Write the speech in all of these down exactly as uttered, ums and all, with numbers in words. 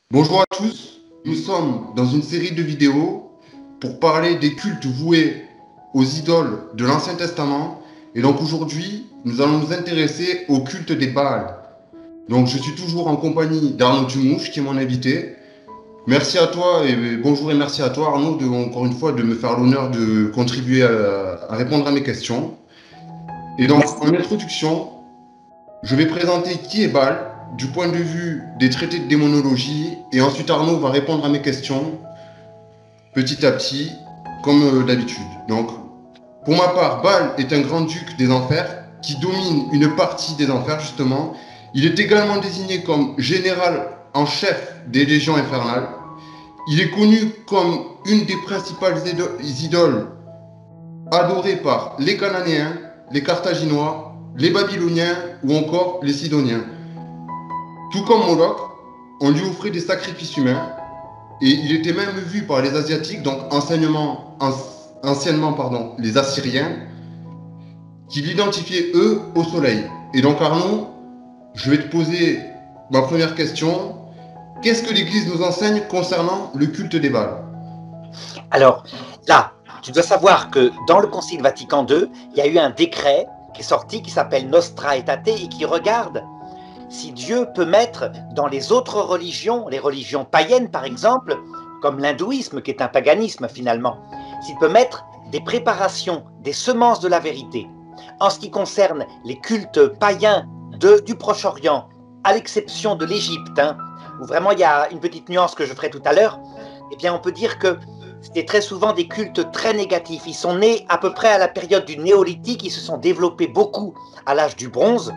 Bonjour à tous, nous sommes dans une série de vidéos pour parler des cultes voués aux idoles de l'Ancien Testament. Et donc aujourd'hui, nous allons nous intéresser au culte des Baals. Donc je suis toujours en compagnie d'Arnaud Dumouche qui est mon invité. Merci à toi et bonjour et merci à toi Arnaud de, encore une fois de me faire l'honneur de contribuer à, à répondre à mes questions. Et donc en introduction, je vais présenter qui est Baal du point de vue des traités de démonologie et ensuite Arnaud va répondre à mes questions petit à petit comme euh, d'habitude. Donc pour ma part, Baal est un grand-duc des enfers qui domine une partie des enfers justement. Il est également désigné comme général en chef des légions infernales. Il est connu comme une des principales idoles adorées par les Cananéens, les Carthaginois, les Babyloniens ou encore les Sidoniens. Tout comme Moloch, on lui offrait des sacrifices humains et il était même vu par les Asiatiques, donc anciennement, anciennement pardon, les Assyriens, qui l'identifiaient eux au soleil. Et donc Arnaud, je vais te poser ma première question. Qu'est-ce que l'Église nous enseigne concernant le culte des Baals? Alors là, tu dois savoir que dans le Concile Vatican deux, il y a eu un décret qui est sorti qui s'appelle Nostra Aetate et qui regarde si Dieu peut mettre dans les autres religions, les religions païennes par exemple, comme l'hindouisme qui est un paganisme finalement, s'il peut mettre des préparations, des semences de la vérité. En ce qui concerne les cultes païens de, du Proche-Orient, à l'exception de l'Égypte, hein, où vraiment il y a une petite nuance que je ferai tout à l'heure, eh bien on peut dire que c'était très souvent des cultes très négatifs. Ils sont nés à peu près à la période du néolithique, ils se sont développés beaucoup à l'âge du bronze,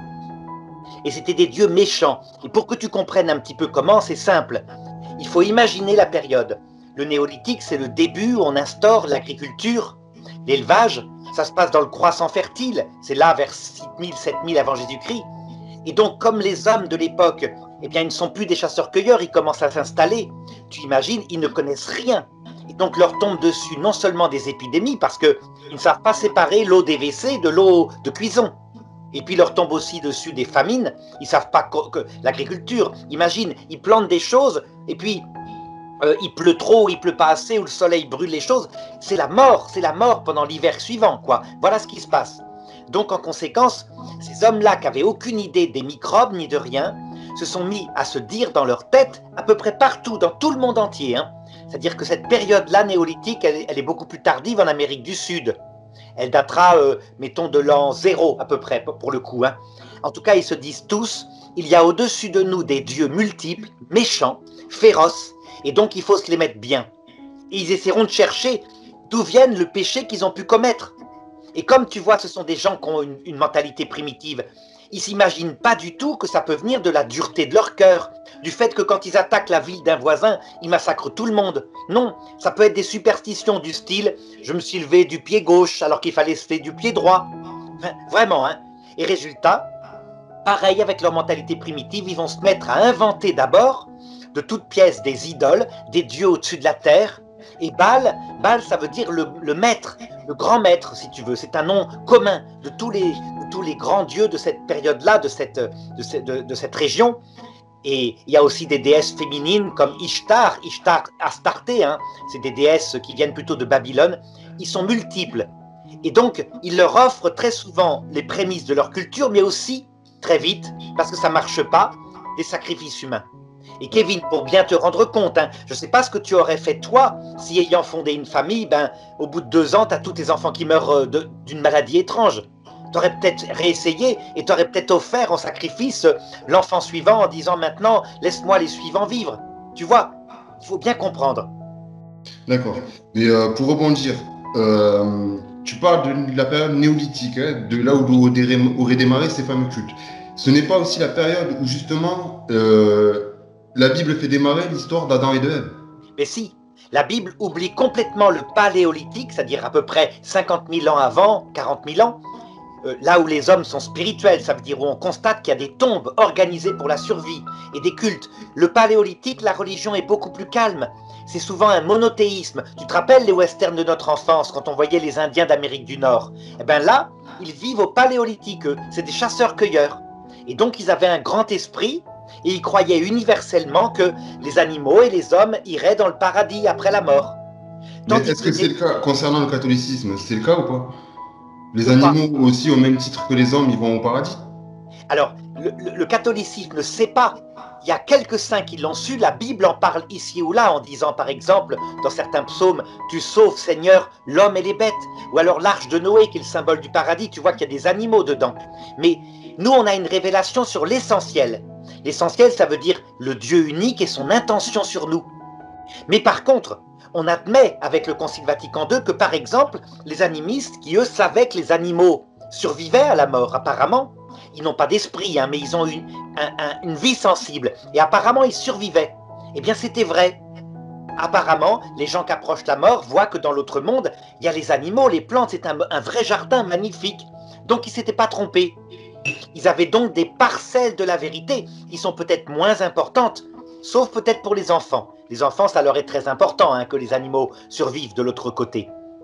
et c'était des dieux méchants. Et pour que tu comprennes un petit peu comment, c'est simple. Il faut imaginer la période. Le néolithique, c'est le début où on instaure l'agriculture, l'élevage. Ça se passe dans le croissant fertile, c'est là vers six mille, sept mille avant Jésus-Christ. Et donc, comme les hommes de l'époque, eh bien, ils ne sont plus des chasseurs-cueilleurs, ils commencent à s'installer. Tu imagines, ils ne connaissent rien. Et donc, leur tombent dessus non seulement des épidémies, parce qu'ils ne savent pas séparer l'eau des W C de l'eau de cuisson. Et puis, leur tombe aussi dessus des famines. Ils ne savent pas que, que l'agriculture. Imagine, ils plantent des choses, et puis euh, il pleut trop, il pleut pas assez, ou le soleil brûle les choses. C'est la mort, c'est la mort pendant l'hiver suivant, quoi. Voilà ce qui se passe. Donc, en conséquence, ces hommes-là qui n'avaient aucune idée des microbes ni de rien, se sont mis à se dire dans leur tête, à peu près partout, dans tout le monde entier, hein. C'est-à-dire que cette période-là néolithique, elle, elle est beaucoup plus tardive en Amérique du Sud. Elle datera, euh, mettons, de l'an zéro à peu près, pour le coup, hein. En tout cas, ils se disent tous, il y a au-dessus de nous des dieux multiples, méchants, féroces, et donc il faut se les mettre bien. Et ils essaieront de chercher d'où viennent le péché qu'ils ont pu commettre. Et comme tu vois, ce sont des gens qui ont une, une mentalité primitive, ils s'imaginent pas du tout que ça peut venir de la dureté de leur cœur, du fait que quand ils attaquent la ville d'un voisin, ils massacrent tout le monde. Non, ça peut être des superstitions du style « je me suis levé du pied gauche alors qu'il fallait se lever du pied droit ». Enfin, vraiment, hein. Et résultat, pareil avec leur mentalité primitive, ils vont se mettre à inventer d'abord de toutes pièces des idoles, des dieux au-dessus de la terre. Et Baal, Baal, ça veut dire le, le maître, le grand maître, si tu veux. C'est un nom commun de tous les, de tous les grands dieux de cette période-là, de cette, de, cette, de, de cette région. Et il y a aussi des déesses féminines comme Ishtar, Ishtar Astarté, hein. C'est des déesses qui viennent plutôt de Babylone. Ils sont multiples. Et donc, ils leur offrent très souvent les prémices de leur culture, mais aussi, très vite, parce que ça ne marche pas, des sacrifices humains. Et Kevin, pour bien te rendre compte, hein, je ne sais pas ce que tu aurais fait toi, si ayant fondé une famille, ben, au bout de deux ans, tu as tous tes enfants qui meurent d'une maladie étrange. Tu aurais peut-être réessayé et tu aurais peut-être offert en sacrifice l'enfant suivant en disant maintenant, laisse-moi les suivants vivre. Tu vois, il faut bien comprendre. D'accord. Mais euh, pour rebondir, euh, tu parles de la période néolithique, hein, de là où auraient démarré ces fameux cultes. Ce n'est pas aussi la période où justement euh, la Bible fait démarrer l'histoire d'Adam et de Ève? Mais si, la Bible oublie complètement le paléolithique, c'est-à-dire à peu près cinquante mille ans avant, quarante mille ans, euh, là où les hommes sont spirituels, ça veut dire où on constate qu'il y a des tombes organisées pour la survie et des cultes. Le paléolithique, la religion est beaucoup plus calme. C'est souvent un monothéisme. Tu te rappelles les westerns de notre enfance, quand on voyait les Indiens d'Amérique du Nord? Eh bien là, ils vivent au paléolithique, eux. C'est des chasseurs-cueilleurs. Et donc ils avaient un grand esprit, Et ils croyaient universellement que les animaux et les hommes iraient dans le paradis après la mort. Mais est-ce que c'est le cas concernant le catholicisme? C'est le cas ou pas? Les De quoi? animaux aussi, au même titre que les hommes, ils vont au paradis? Alors, le, le, le catholicisme ne sait pas. Il y a quelques saints qui l'ont su. La Bible en parle ici ou là en disant, par exemple, dans certains psaumes, tu sauves, Seigneur, l'homme et les bêtes. Ou alors l'arche de Noé, qui est le symbole du paradis. Tu vois qu'il y a des animaux dedans. Mais nous, on a une révélation sur l'essentiel. L'essentiel, ça veut dire le Dieu unique et son intention sur nous. Mais par contre, on admet avec le Concile Vatican deux que, par exemple, les animistes, qui eux savaient que les animaux survivaient à la mort, apparemment, ils n'ont pas d'esprit, hein, mais ils ont une, un, un, une vie sensible, et apparemment ils survivaient. Eh bien c'était vrai. Apparemment, les gens qui approchent la mort voient que dans l'autre monde, il y a les animaux, les plantes, c'est un, un vrai jardin magnifique. Donc ils ne s'étaient pas trompés. Ils avaient donc des parcelles de la vérité, qui sont peut-être moins importantes, sauf peut-être pour les enfants. Les enfants, ça leur est très important hein, que les animaux survivent de l'autre côté.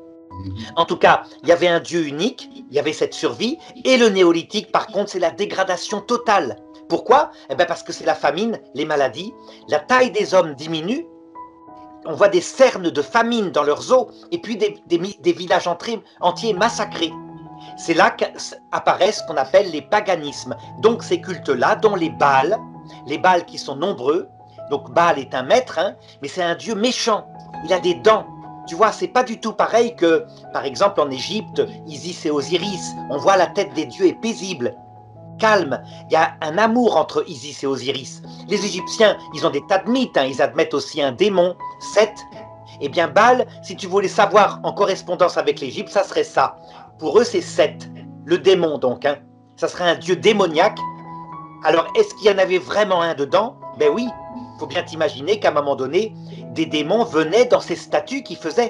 En tout cas, il y avait un Dieu unique, il y avait cette survie, et le néolithique, par contre, c'est la dégradation totale. Pourquoi? Eh bien parce que c'est la famine, les maladies, la taille des hommes diminue, on voit des cernes de famine dans leurs eaux, et puis des, des, des villages entiers, entiers massacrés. C'est là qu'apparaissent ce qu'on appelle les paganismes, donc ces cultes-là, dont les Baals, les Baals qui sont nombreux. Donc Baal est un maître, hein, mais c'est un dieu méchant, il a des dents. Tu vois, c'est pas du tout pareil que, par exemple, en Égypte, Isis et Osiris. On voit la tête des dieux est paisible, calme. Il y a un amour entre Isis et Osiris. Les Égyptiens, ils ont des tas de mythes. Hein. Ils admettent aussi un démon, Seth. Eh bien, Baal, si tu voulais savoir en correspondance avec l'Égypte, ça serait ça. Pour eux, c'est Seth, le démon donc. Hein. Ça serait un dieu démoniaque. Alors, est-ce qu'il y en avait vraiment un dedans? Ben oui. Il faut bien t'imaginer qu'à un moment donné, des démons venaient dans ces statues qu'ils faisaient.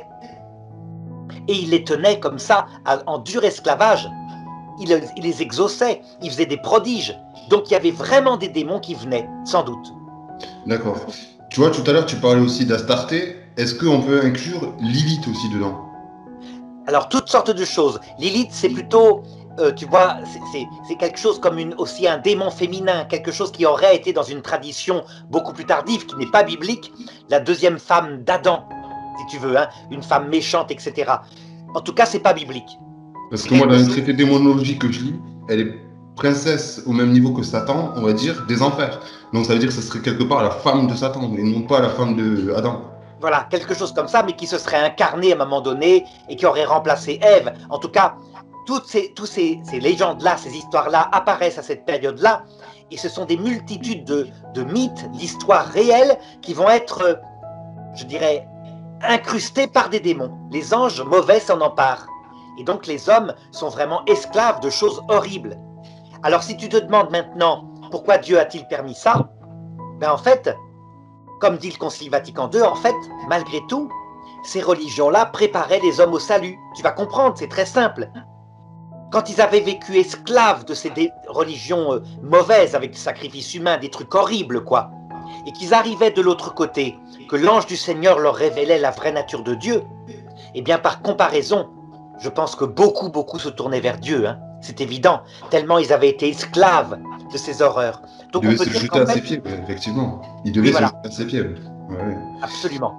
Et ils les tenaient comme ça, en dur esclavage. Ils, ils les exauçaient, ils faisaient des prodiges. Donc il y avait vraiment des démons qui venaient, sans doute. D'accord. Tu vois, tout à l'heure, tu parlais aussi d'Astarté. Est-ce qu'on peut inclure Lilith aussi dedans? Alors, toutes sortes de choses. Lilith, c'est plutôt... Euh, tu vois, c'est quelque chose comme une, aussi un démon féminin, quelque chose qui aurait été dans une tradition beaucoup plus tardive, qui n'est pas biblique, la deuxième femme d'Adam, si tu veux, hein, une femme méchante, et cetera. En tout cas, c'est pas biblique. Parce que moi, dans les traités démonologiques que je lis, elle est princesse au même niveau que Satan, on va dire, des enfers. Donc ça veut dire que ce serait quelque part la femme de Satan, et non pas la femme d'Adam. Voilà, quelque chose comme ça, mais qui se serait incarné à un moment donné et qui aurait remplacé Ève. En tout cas, toutes ces, toutes ces, ces légendes-là, ces histoires-là apparaissent à cette période-là, et ce sont des multitudes de, de mythes, d'histoires réelles qui vont être, je dirais, incrustés par des démons. Les anges mauvais s'en emparent. Et donc les hommes sont vraiment esclaves de choses horribles. Alors si tu te demandes maintenant pourquoi Dieu a-t-il permis ça, ben en fait, comme dit le Concile Vatican deux, en fait, malgré tout, ces religions-là préparaient les hommes au salut. Tu vas comprendre, c'est très simple. Quand ils avaient vécu esclaves de ces religions euh, mauvaises, avec des sacrifices humains, des trucs horribles, quoi, et qu'ils arrivaient de l'autre côté, que l'ange du Seigneur leur révélait la vraie nature de Dieu, eh bien, par comparaison, je pense que beaucoup, beaucoup se tournaient vers Dieu. Hein. C'est évident, tellement ils avaient été esclaves de ces horreurs. Donc, ils devaient se jeter à ses pieds, effectivement. Ils devaient oui, voilà. se jeter à ses pieds. Ouais. Absolument.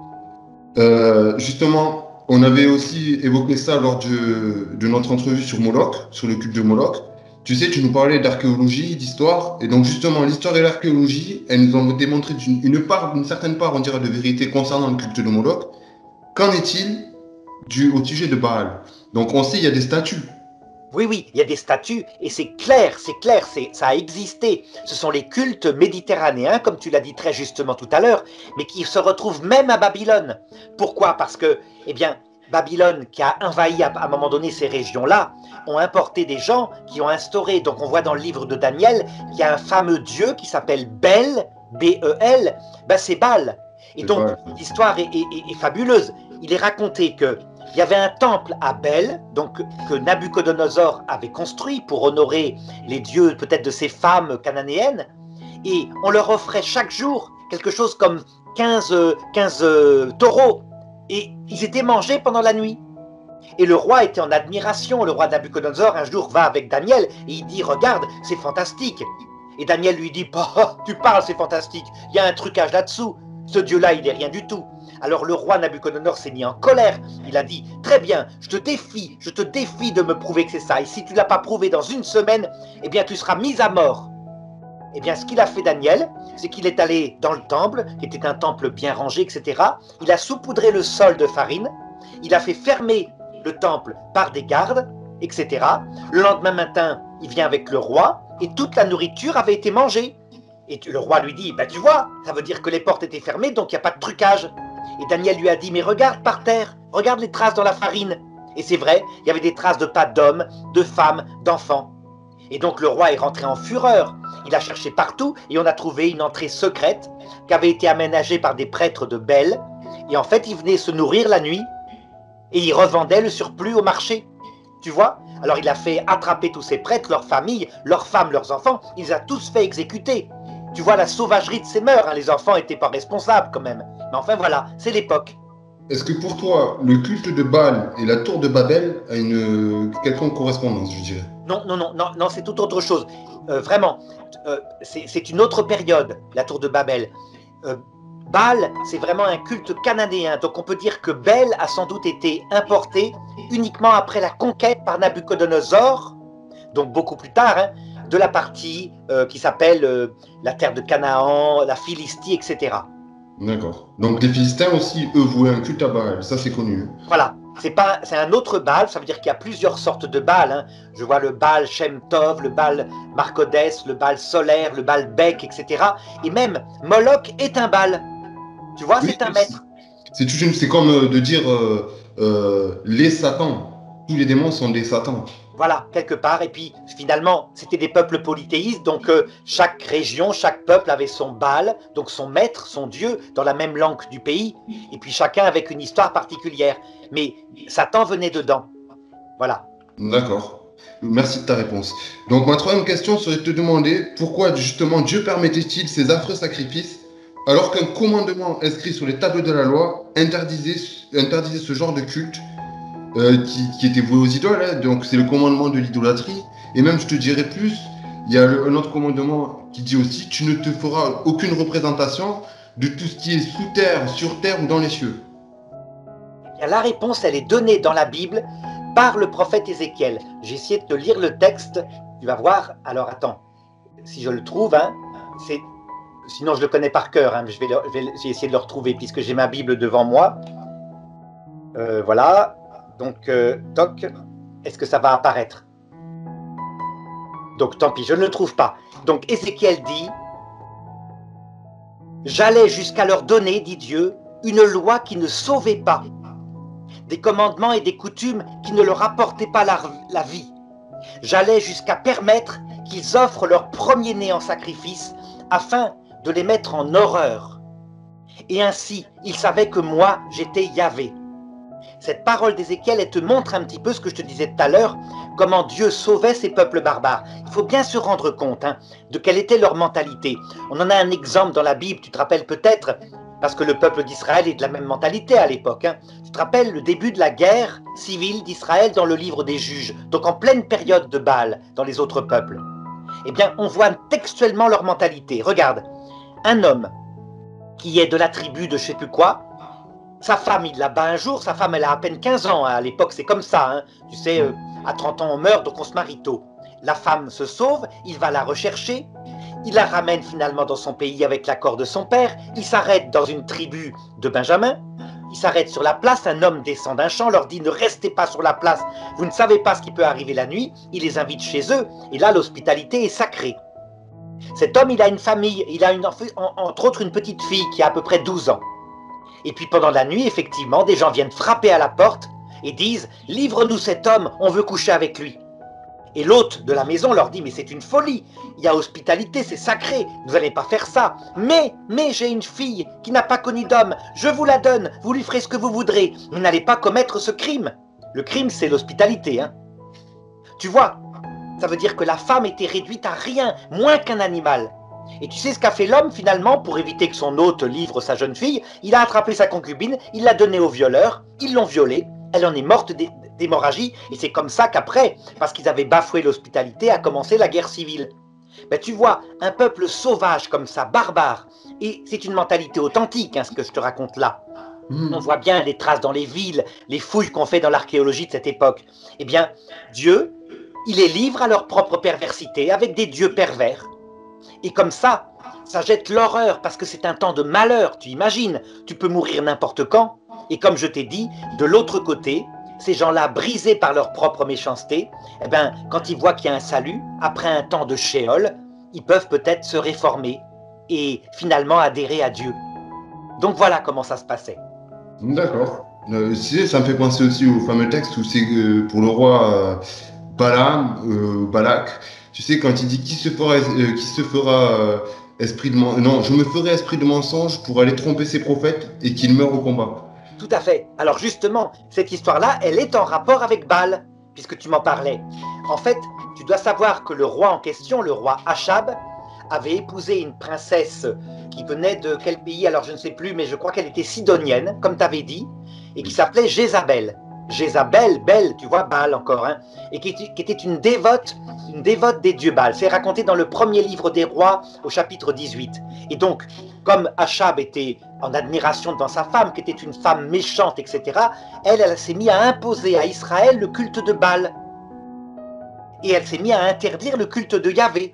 Euh, justement, on avait aussi évoqué ça lors de, de notre entrevue sur Moloch, sur le culte de Moloch. Tu sais, tu nous parlais d'archéologie, d'histoire, et donc justement, l'histoire et l'archéologie, elles nous ont démontré une, une part, une certaine part, on dirait, de vérité concernant le culte de Moloch. Qu'en est-il du, au sujet de Baal? Donc on sait, il y a des statues. Oui, oui, il y a des statues, et c'est clair, c'est clair, ça a existé. Ce sont les cultes méditerranéens, comme tu l'as dit très justement tout à l'heure, mais qui se retrouvent même à Babylone. Pourquoi? Parce que, eh bien, Babylone, qui a envahi à un moment donné ces régions-là, ont importé des gens qui ont instauré, donc on voit dans le livre de Daniel, qu'il y a un fameux dieu qui s'appelle Bel, B E L, ben c'est Baal. Et donc, l'histoire est, est, est, est fabuleuse. Il est raconté que il y avait un temple à Bel, donc que Nabuchodonosor avait construit pour honorer les dieux peut-être de ces femmes cananéennes, et on leur offrait chaque jour quelque chose comme quinze, quinze euh, taureaux, et ils étaient mangés pendant la nuit. Et le roi était en admiration. Le roi Nabuchodonosor un jour va avec Daniel et il dit « Regarde, c'est fantastique !» Et Daniel lui dit, oh, tu parles, c'est fantastique, il y a un trucage là-dessous, ce Dieu-là, il n'est rien du tout. Alors le roi Nabuchodonosor s'est mis en colère, il a dit, très bien, je te défie, je te défie de me prouver que c'est ça, et si tu ne l'as pas prouvé dans une semaine, eh bien tu seras mis à mort. Eh bien ce qu'il a fait Daniel, c'est qu'il est allé dans le temple, qui était un temple bien rangé, et cetera. Il a saupoudré le sol de farine, il a fait fermer le temple par des gardes, et cetera. Le lendemain matin, il vient avec le roi, et toute la nourriture avait été mangée. Et le roi lui dit, bah, tu vois, ça veut dire que les portes étaient fermées, donc il n'y a pas de trucage. Et Daniel lui a dit, mais regarde par terre, regarde les traces dans la farine. Et c'est vrai, il y avait des traces de pas d'hommes, de femmes, d'enfants. Et donc le roi est rentré en fureur. Il a cherché partout et on a trouvé une entrée secrète qui avait été aménagée par des prêtres de Bel. Et en fait, ils venaient se nourrir la nuit et ils revendaient le surplus au marché. Tu vois? Alors il a fait attraper tous ces prêtres, leurs familles, leurs femmes, leurs enfants. Il les a tous fait exécuter. Tu vois la sauvagerie de ces mœurs, hein. Les enfants n'étaient pas responsables quand même. Mais enfin voilà, c'est l'époque. Est-ce que pour toi, le culte de Baal et la tour de Babel a une quelconque correspondance, je dirais? Non, non, non, non, non, c'est tout autre chose. Euh, vraiment, euh, c'est une autre période, la tour de Babel. Euh, Baal, c'est vraiment un culte cananéen. Donc on peut dire que Bel a sans doute été importé uniquement après la conquête par Nabuchodonosor, donc beaucoup plus tard, hein, de la partie euh, qui s'appelle euh, la terre de Canaan, la Philistie, et cetera. D'accord. Donc les Philistins aussi, eux, vouaient un culte à Baal, ça c'est connu. Voilà, c'est pas, c'est un autre Baal, ça veut dire qu'il y a plusieurs sortes de Baal. Hein. Je vois le Baal Shem Tov, le Baal Marcodès, le Baal solaire, le Baal Bek, et cetera. Et même Moloch est un Baal. Tu vois, oui, c'est un maître. C'est tout une, c'est comme euh, de dire euh, euh, les satans. Tous les démons sont des satans. Voilà, quelque part. Et puis, finalement, c'était des peuples polythéistes. Donc, euh, chaque région, chaque peuple avait son Baal, donc son maître, son dieu, dans la même langue du pays. Et puis, chacun avec une histoire particulière. Mais Satan venait dedans. Voilà. D'accord. Merci de ta réponse. Donc, ma troisième question serait de te demander pourquoi, justement, Dieu permettait-il ces affreux sacrifices alors qu'un commandement inscrit sur les tableaux de la loi interdisait, interdisait ce genre de culte euh, qui, qui était voué aux idoles, hein. Donc c'est le commandement de l'idolâtrie. Et même, je te dirais plus, il y a le, un autre commandement qui dit aussi, tu ne te feras aucune représentation de tout ce qui est sous terre, sur terre ou dans les cieux. La réponse, elle est donnée dans la Bible par le prophète Ézéchiel. J'ai essayé de te lire le texte, tu vas voir. Alors attends, si je le trouve, hein, c'est... Sinon, je le connais par cœur, hein, je vais, le, je vais essayer de le retrouver puisque j'ai ma Bible devant moi. Euh, voilà. Donc, euh, toc, est-ce que ça va apparaître? Donc, tant pis, je ne le trouve pas. Donc, Ézéchiel dit « J'allais jusqu'à leur donner, dit Dieu, une loi qui ne sauvait pas, des commandements et des coutumes qui ne leur apportaient pas la, la vie. J'allais jusqu'à permettre qu'ils offrent leur premier-né en sacrifice afin de les mettre en horreur. Et ainsi, ils savaient que moi, j'étais Yahvé. » Cette parole d'Ézéchiel, elle te montre un petit peu ce que je te disais tout à l'heure, comment Dieu sauvait ces peuples barbares. Il faut bien se rendre compte hein, de quelle était leur mentalité. On en a un exemple dans la Bible, tu te rappelles peut-être, parce que le peuple d'Israël est de la même mentalité à l'époque. Hein. Tu te rappelles le début de la guerre civile d'Israël dans le livre des Juges, donc en pleine période de Baal dans les autres peuples. Eh bien, on voit textuellement leur mentalité. Regarde, un homme qui est de la tribu de je sais plus quoi, sa femme, il la bat un jour, sa femme, elle a à peine quinze ans, hein. À l'époque, c'est comme ça, hein. Tu sais, euh, à trente ans, on meurt, donc on se marie tôt. La femme se sauve, il va la rechercher, il la ramène finalement dans son pays avec l'accord de son père, il s'arrête dans une tribu de Benjamin, il s'arrête sur la place, un homme descend d'un champ, leur dit « Ne restez pas sur la place, vous ne savez pas ce qui peut arriver la nuit », il les invite chez eux, et là, l'hospitalité est sacrée. Cet homme, il a une famille, il a une, entre autres une petite fille qui a à peu près douze ans. Et puis pendant la nuit, effectivement, des gens viennent frapper à la porte et disent « Livre-nous cet homme, on veut coucher avec lui ». Et l'hôte de la maison leur dit « Mais c'est une folie, il y a hospitalité, c'est sacré, vous n'allez pas faire ça. Mais, mais j'ai une fille qui n'a pas connu d'homme, je vous la donne, vous lui ferez ce que vous voudrez, vous n'allez pas commettre ce crime. » Le crime, c'est l'hospitalité, hein. Tu vois, ça veut dire que la femme était réduite à rien, moins qu'un animal. Et tu sais ce qu'a fait l'homme finalement pour éviter que son hôte livre sa jeune fille? Il a attrapé sa concubine, il l'a donnée aux violeurs, ils l'ont violée, elle en est morte d'hémorragie, et c'est comme ça qu'après, parce qu'ils avaient bafoué l'hospitalité, a commencé la guerre civile. Ben, tu vois, un peuple sauvage comme ça, barbare, et c'est une mentalité authentique, hein, ce que je te raconte là. Hmm. On voit bien les traces dans les villes, les fouilles qu'on fait dans l'archéologie de cette époque. Eh bien, Dieu, il les livre à leur propre perversité, avec des dieux pervers. Et comme ça, ça jette l'horreur, parce que c'est un temps de malheur, tu imagines. Tu peux mourir n'importe quand. Et comme je t'ai dit, de l'autre côté, ces gens-là, brisés par leur propre méchanceté, eh ben, quand ils voient qu'il y a un salut, après un temps de shéol, ils peuvent peut-être se réformer et finalement adhérer à Dieu. Donc voilà comment ça se passait. D'accord. Euh, tu sais, ça me fait penser aussi au fameux texte où c'est euh, pour le roi euh, Balaam, euh, Balak. Tu sais, quand il dit qui se fera, euh, qui se fera euh, esprit de mensonge. Non, je me ferai esprit de mensonge pour aller tromper ses prophètes et qu'ils meurent au combat. Tout à fait. Alors justement, cette histoire-là, elle est en rapport avec Baal, puisque tu m'en parlais. En fait, tu dois savoir que le roi en question, le roi Achab, avait épousé une princesse qui venait de quel pays, alors je ne sais plus, mais je crois qu'elle était sidonienne, comme tu avais dit, et qui s'appelait Jézabel. Jézabel, belle, tu vois, Baal encore, hein, et qui, qui était une dévote, une dévote des dieux Baal. C'est raconté dans le premier livre des rois, au chapitre dix-huit. Et donc, comme Achab était en admiration devant sa femme, qui était une femme méchante, et cetera, elle, elle s'est mise à imposer à Israël le culte de Baal. Et elle s'est mise à interdire le culte de Yahvé.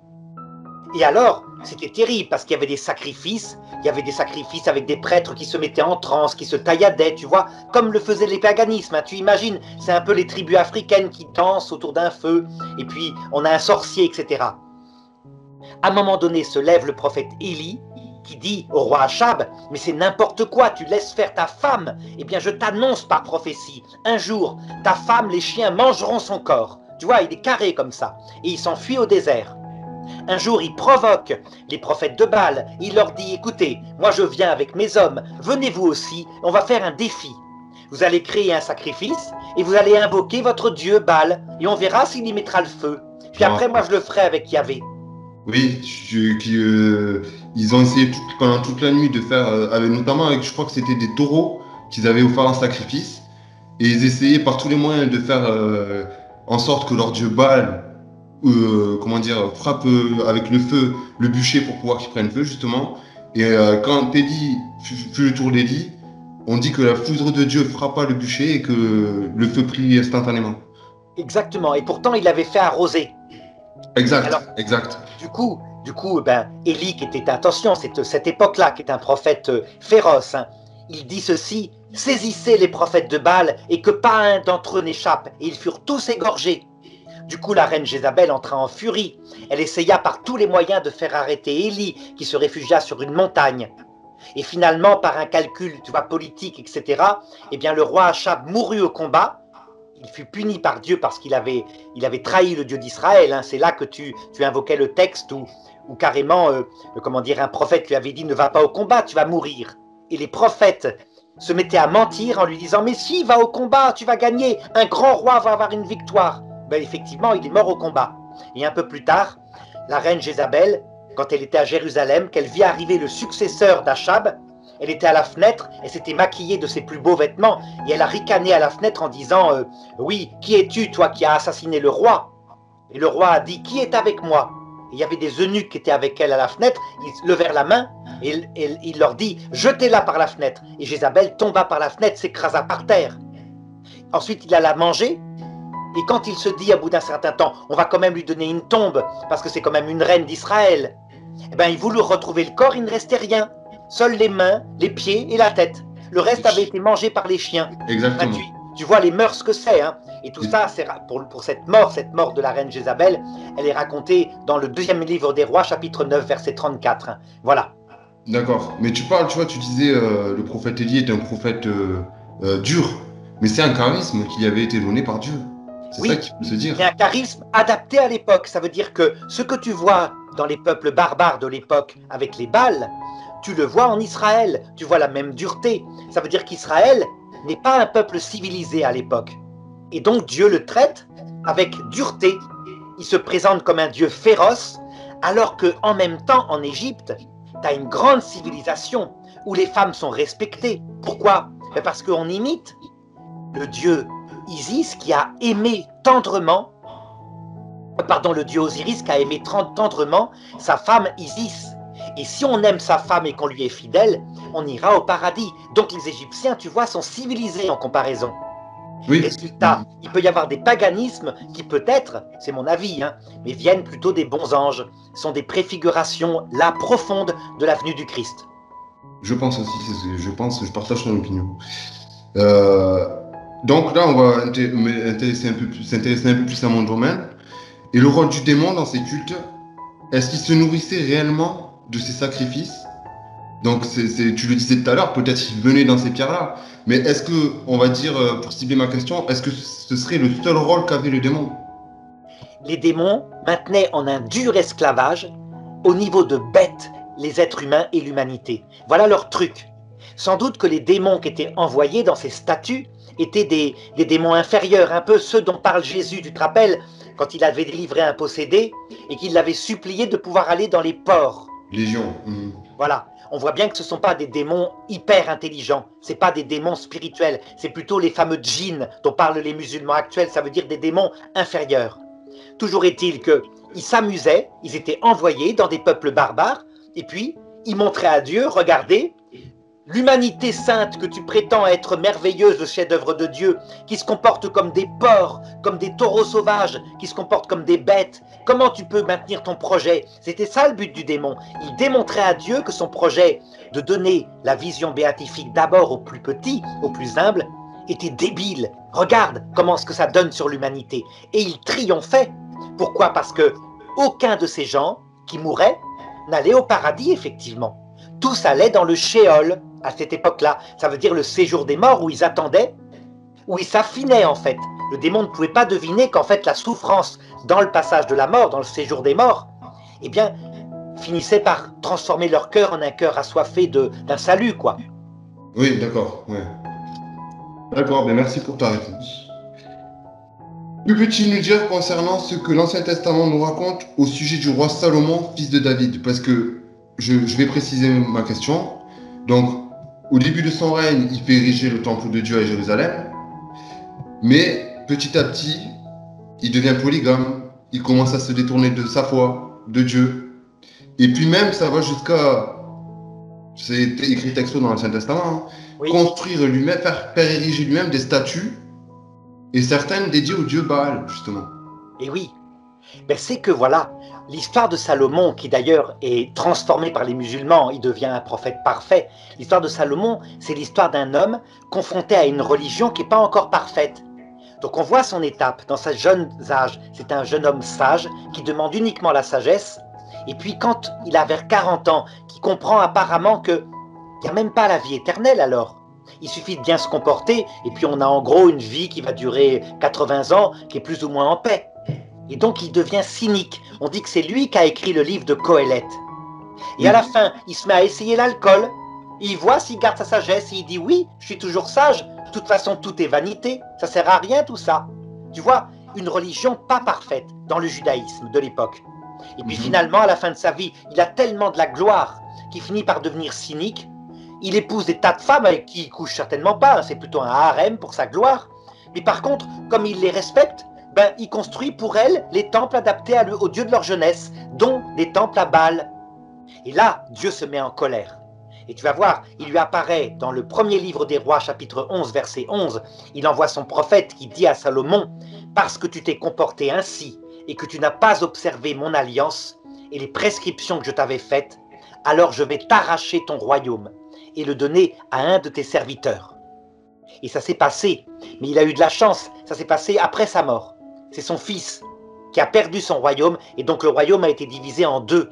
Et alors, c'était terrible parce qu'il y avait des sacrifices, il y avait des sacrifices avec des prêtres qui se mettaient en transe, qui se tailladaient, tu vois, comme le faisaient les paganismes, hein, tu imagines, c'est un peu les tribus africaines qui dansent autour d'un feu, et puis on a un sorcier, et cetera. À un moment donné se lève le prophète Élie, qui dit au roi Achab, mais c'est n'importe quoi, tu laisses faire ta femme, eh bien je t'annonce par prophétie, un jour, ta femme, les chiens mangeront son corps. Tu vois, il est carré comme ça, et il s'enfuit au désert. Un jour, il provoque les prophètes de Baal. Il leur dit, écoutez, moi je viens avec mes hommes, venez vous aussi, on va faire un défi. Vous allez créer un sacrifice et vous allez invoquer votre dieu Baal et on verra s'il y mettra le feu. Puis après, moi je le ferai avec Yahvé. Oui, je- qui, euh, ils ont essayé tout- pendant toute la nuit de faire, euh, avec, notamment avec, je crois que c'était des taureaux qu'ils avaient offert en sacrifice, et ils essayaient par tous les moyens de faire euh, en sorte que leur dieu Baal, euh, comment dire, frappe euh, avec le feu le bûcher pour pouvoir qu'il prenne feu, justement. Et euh, quand Élie fut, fut le tour d'Élie, on dit que la foudre de Dieu frappa le bûcher et que le feu prit instantanément. Exactement, et pourtant il avait fait arroser. Exact, Alors, exact. du coup, du coup, ben, Élie, qui était, attention, cette, cette époque-là, qui est un prophète euh, féroce, hein, il dit ceci, saisissez les prophètes de Baal et que pas un d'entre eux n'échappe. Et ils furent tous égorgés. Du coup, la reine Jézabel entra en furie. Elle essaya par tous les moyens de faire arrêter Élie, qui se réfugia sur une montagne. Et finalement, par un calcul, tu vois, politique, et cetera, eh bien, le roi Achab mourut au combat. Il fut puni par Dieu parce qu'il avait, il avait trahi le Dieu d'Israël. Hein. C'est là que tu, tu invoquais le texte où, où carrément, euh, comment dire, un prophète lui avait dit « Ne va pas au combat, tu vas mourir ». Et les prophètes se mettaient à mentir en lui disant « Mais si, va au combat, tu vas gagner, un grand roi va avoir une victoire ». Ben, effectivement, il est mort au combat. Et un peu plus tard, la reine Jézabel, quand elle était à Jérusalem, qu'elle vit arriver le successeur d'Achab, elle était à la fenêtre, elle s'était maquillée de ses plus beaux vêtements, et elle a ricané à la fenêtre en disant euh, « Oui, qui es-tu, toi qui as assassiné le roi ?» Et le roi a dit « Qui est avec moi ?» Et il y avait des eunuques qui étaient avec elle à la fenêtre, ils levèrent la main, et il, il, il leur dit « Jetez-la par la fenêtre !» Et Jézabel tomba par la fenêtre, s'écrasa par terre. Ensuite, il alla manger, et quand il se dit, au bout d'un certain temps, on va quand même lui donner une tombe, parce que c'est quand même une reine d'Israël, eh ben, il voulut retrouver le corps, il ne restait rien. Seules les mains, les pieds et la tête. Le reste avait été mangé par les chiens. Exactement. Ben, tu, tu vois les mœurs que c'est. Hein. Et tout ça, c'est pour, pour cette mort, cette mort de la reine Jézabel, elle est racontée dans le deuxième livre des rois, chapitre neuf, verset trente-quatre. Hein. Voilà. D'accord. Mais tu parles, tu vois, tu disais euh, le prophète Élie est un prophète euh, euh, dur, mais c'est un charisme qui lui avait été donné par Dieu. C'est oui, ça qu'il faut se dire. C'est un charisme adapté à l'époque. Ça veut dire que ce que tu vois dans les peuples barbares de l'époque avec les Baals, tu le vois en Israël. Tu vois la même dureté. Ça veut dire qu'Israël n'est pas un peuple civilisé à l'époque. Et donc Dieu le traite avec dureté. Il se présente comme un Dieu féroce, alors qu'en même temps, en Égypte, tu as une grande civilisation où les femmes sont respectées. Pourquoi? Parce qu'on imite le Dieu Isis qui a aimé tendrement pardon, le dieu Osiris qui a aimé tendrement sa femme Isis. Et si on aime sa femme et qu'on lui est fidèle, on ira au paradis. Donc les Égyptiens, tu vois, sont civilisés en comparaison. Oui. Résultat, il peut y avoir des paganismes qui peut-être, c'est mon avis, hein, mais viennent plutôt des bons anges, sont des préfigurations là profondes de la venue du Christ. Je pense aussi, c'est ce que je pense, je partage ton opinion. Euh, donc là, on va intéresser un peu plus, s'intéresser un peu plus à mon domaine. Et le rôle du démon dans ces cultes, est-ce qu'il se nourrissait réellement de ces sacrifices? Donc, c'est, c'est, tu le disais tout à l'heure, peut-être qu'il venait dans ces pierres-là. Mais est-ce que, on va dire, pour cibler ma question, est-ce que ce serait le seul rôle qu'avait le démon? Les démons maintenaient en un dur esclavage, au niveau de bêtes, les êtres humains et l'humanité. Voilà leur truc. Sans doute que les démons qui étaient envoyés dans ces statues étaient des, des démons inférieurs, un peu ceux dont parle Jésus, tu te rappelles, quand il avait délivré un possédé et qu'il l'avait supplié de pouvoir aller dans les ports. Légion. Mmh. Voilà. On voit bien que ce ne sont pas des démons hyper intelligents, ce ne sont pas des démons spirituels, c'est plutôt les fameux djinns dont parlent les musulmans actuels, ça veut dire des démons inférieurs. Toujours est-il qu'ils s'amusaient, ils étaient envoyés dans des peuples barbares, et puis ils montraient à Dieu, regardez, l'humanité sainte que tu prétends être merveilleuse, le chef-d'œuvre de Dieu, qui se comporte comme des porcs, comme des taureaux sauvages, qui se comportent comme des bêtes, comment tu peux maintenir ton projet? C'était ça le but du démon. Il démontrait à Dieu que son projet de donner la vision béatifique d'abord aux plus petits, aux plus humbles, était débile. Regarde comment ce que ça donne sur l'humanité. Et il triomphait. Pourquoi? Parce que aucun de ces gens qui mouraient n'allait au paradis, effectivement. Tous allaient dans le Sheol, à cette époque-là. Ça veut dire le séjour des morts, où ils attendaient, où ils s'affinaient, en fait. Le démon ne pouvait pas deviner qu'en fait, la souffrance dans le passage de la mort, dans le séjour des morts, eh bien, finissait par transformer leur cœur en un cœur assoiffé de, d'un salut, quoi. Oui, d'accord, ouais. D'accord, ben merci pour ta réponse. Que peux-tu nous dire concernant ce que l'Ancien Testament nous raconte au sujet du roi Salomon, fils de David? Parce que je, je vais préciser ma question. Donc, au début de son règne, il fait ériger le temple de Dieu à Jérusalem. Mais petit à petit, il devient polygame. Il commence à se détourner de sa foi, de Dieu. Et puis même, ça va jusqu'à, c'est écrit texto dans l'Ancien Testament, hein, oui. Construire lui-même, faire, faire ériger lui-même des statues, et certaines dédiées au dieu Baal, justement. Et oui, ben c'est que voilà, l'histoire de Salomon, qui d'ailleurs est transformée par les musulmans, il devient un prophète parfait. L'histoire de Salomon, c'est l'histoire d'un homme confronté à une religion qui n'est pas encore parfaite. Donc on voit son étape dans ses jeunes âges. C'est un jeune homme sage qui demande uniquement la sagesse. Et puis quand il a vers quarante ans, qui comprend apparemment qu'il n'y a même pas la vie éternelle alors. Il suffit de bien se comporter et puis on a en gros une vie qui va durer quatre-vingts ans, qui est plus ou moins en paix. Et donc il devient cynique. On dit que c'est lui qui a écrit le livre de Qoéleth. Et à la fin, il se met à essayer l'alcool. Il voit s'il garde sa sagesse et il dit oui, je suis toujours sage. De toute façon, tout est vanité. Ça sert à rien tout ça. Tu vois, une religion pas parfaite dans le judaïsme de l'époque. Et puis finalement, à la fin de sa vie, il a tellement de la gloire qu'il finit par devenir cynique. Il épouse des tas de femmes avec qui il couche certainement pas. C'est plutôt un harem pour sa gloire. Mais par contre, comme il les respecte, ben, il construit pour elles les temples adaptés à le, aux dieux de leur jeunesse, dont des temples à Baal. Et là, Dieu se met en colère. Et tu vas voir, il lui apparaît dans le premier livre des rois, chapitre onze, verset onze, il envoie son prophète qui dit à Salomon, « Parce que tu t'es comporté ainsi et que tu n'as pas observé mon alliance et les prescriptions que je t'avais faites, alors je vais t'arracher ton royaume et le donner à un de tes serviteurs. » Et ça s'est passé, mais il a eu de la chance, ça s'est passé après sa mort. C'est son fils qui a perdu son royaume et donc le royaume a été divisé en deux.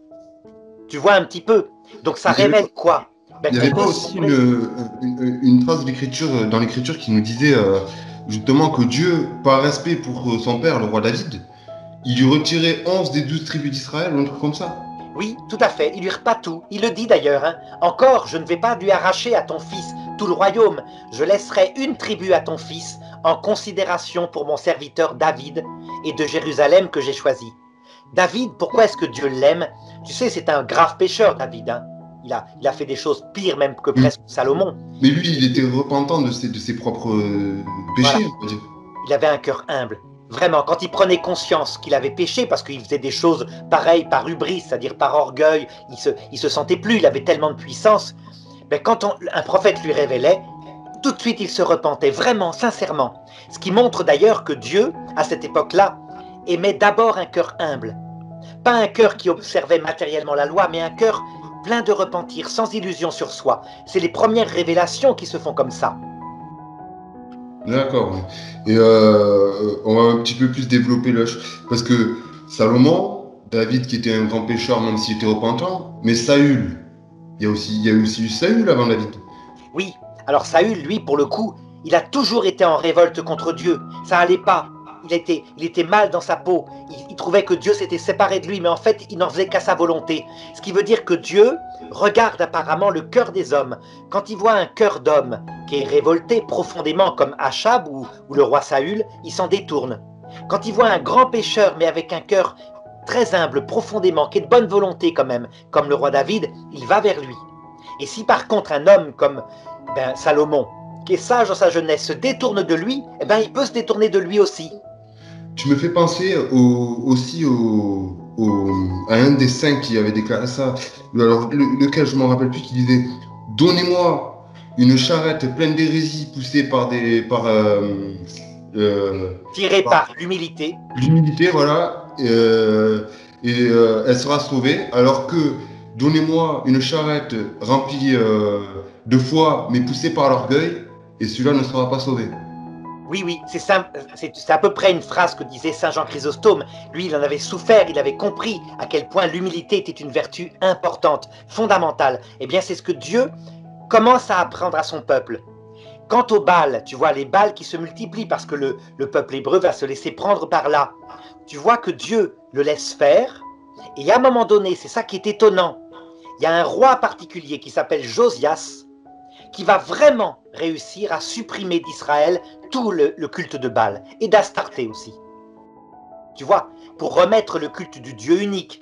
Tu vois un petit peu. Donc ça révèle quoi? Ben, il n'y avait pas aussi une, une, une phrase d'écriture dans l'écriture qui nous disait euh, justement que Dieu, par respect pour son père, le roi David, il lui retirait onze des douze tribus d'Israël ou un truc comme ça? Oui, tout à fait. Il lui repart tout. Il le dit d'ailleurs. Hein. Encore, je ne vais pas lui arracher à ton fils tout le royaume. Je laisserai une tribu à ton fils en considération pour mon serviteur David et de Jérusalem que j'ai choisi. David, pourquoi est-ce que Dieu l'aime? Tu sais, c'est un grave pécheur, David. Hein. Il, a, il a fait des choses pires même que presque Salomon. Mais lui, il était repentant de ses, de ses propres euh, péchés. Voilà. Il avait un cœur humble. Vraiment, quand il prenait conscience qu'il avait péché, parce qu'il faisait des choses pareilles par hubris, c'est-à-dire par orgueil, il se, il se sentait plus, il avait tellement de puissance, ben quand on, un prophète lui révélait, tout de suite il se repentait, vraiment, sincèrement. Ce qui montre d'ailleurs que Dieu, à cette époque-là, aimait d'abord un cœur humble. Pas un cœur qui observait matériellement la loi, mais un cœur plein de repentir, sans illusion sur soi. C'est les premières révélations qui se font comme ça. D'accord. Et euh, on va un petit peu plus développer le... Parce que Salomon, David qui était un grand pécheur, même s'il était repentant, mais Saül, il y a aussi, il y a aussi eu Saül avant David. Oui, alors Saül, lui, pour le coup, il a toujours été en révolte contre Dieu. Ça allait pas. Il était, il était mal dans sa peau. Il, il trouvait que Dieu s'était séparé de lui, mais en fait, il n'en faisait qu'à sa volonté. Ce qui veut dire que Dieu regarde apparemment le cœur des hommes. Quand il voit un cœur d'homme qui est révolté profondément comme Achab ou, ou le roi Saül, il s'en détourne. Quand il voit un grand pécheur, mais avec un cœur très humble, profondément, qui est de bonne volonté quand même, comme le roi David, il va vers lui. Et si par contre un homme comme ben, Salomon, qui est sage dans sa jeunesse, se détourne de lui, eh ben, il peut se détourner de lui aussi. Tu me fais penser au, aussi au, au, à un des cinq qui avait déclaré ça, alors, le, lequel je ne m'en rappelle plus, qui disait « Donnez-moi une charrette pleine d'hérésie poussée par des... Par, euh, euh, Tirée par, par l'humilité. » L'humilité, voilà, euh, et euh, elle sera sauvée, alors que « Donnez-moi une charrette remplie euh, de foi, mais poussée par l'orgueil, et celui-là ne sera pas sauvé. » Oui, oui, c'est à peu près une phrase que disait Saint Jean Chrysostome. Lui, il en avait souffert, il avait compris à quel point l'humilité était une vertu importante, fondamentale. Eh bien, c'est ce que Dieu commence à apprendre à son peuple. Quant aux Baals, tu vois, les Baals qui se multiplient parce que le, le peuple hébreu va se laisser prendre par là. Tu vois que Dieu le laisse faire, et à un moment donné, c'est ça qui est étonnant, il y a un roi particulier qui s'appelle Josias, qui va vraiment réussir à supprimer d'Israël tout le, le culte de Baal, et d'Astarté aussi. Tu vois, pour remettre le culte du Dieu unique.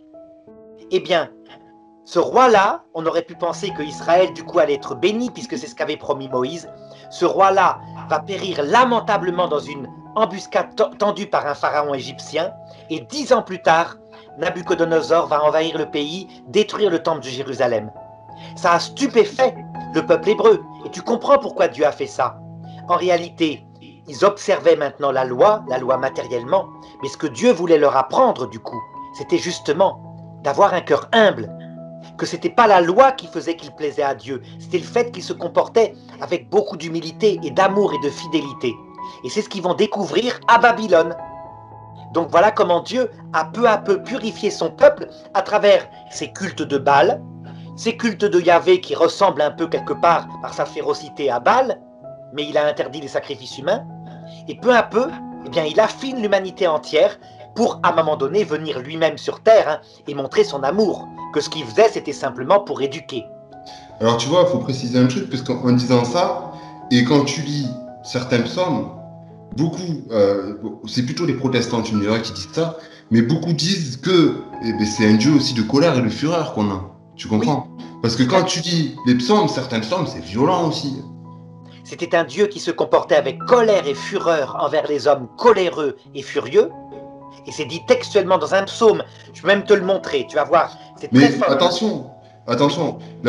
Eh bien, ce roi-là, on aurait pu penser que Israël, du coup, allait être béni, puisque c'est ce qu'avait promis Moïse. Ce roi-là va périr lamentablement dans une embuscade tendue par un pharaon égyptien, et dix ans plus tard, Nabuchodonosor va envahir le pays, détruire le temple de Jérusalem. Ça a stupéfait le peuple hébreu, et tu comprends pourquoi Dieu a fait ça. En réalité, ils observaient maintenant la loi, la loi matériellement, mais ce que Dieu voulait leur apprendre du coup, c'était justement d'avoir un cœur humble, que ce n'était pas la loi qui faisait qu'ils plaisaient à Dieu, c'était le fait qu'ils se comportaient avec beaucoup d'humilité et d'amour et de fidélité. Et c'est ce qu'ils vont découvrir à Babylone. Donc voilà comment Dieu a peu à peu purifié son peuple à travers ses cultes de Baal, ces cultes de Yahvé qui ressemblent un peu quelque part par sa férocité à Baal, mais il a interdit les sacrifices humains, et peu à peu, eh bien, il affine l'humanité entière pour, à un moment donné, venir lui-même sur Terre hein, et montrer son amour, que ce qu'il faisait, c'était simplement pour éduquer. Alors tu vois, il faut préciser un truc, parce qu'en disant ça, et quand tu lis certains psaumes, beaucoup, euh, c'est plutôt les protestants, tu me diras, qui disent ça, mais beaucoup disent que eh ben, c'est un Dieu aussi de colère et de fureur qu'on a. Tu comprends? Oui. Parce que quand tu lis les psaumes, certains psaumes, c'est violent aussi. C'était un Dieu qui se comportait avec colère et fureur envers les hommes coléreux et furieux. Et c'est dit textuellement dans un psaume. Je peux même te le montrer, tu vas voir. C'est très fort. Mais attention, attention. Là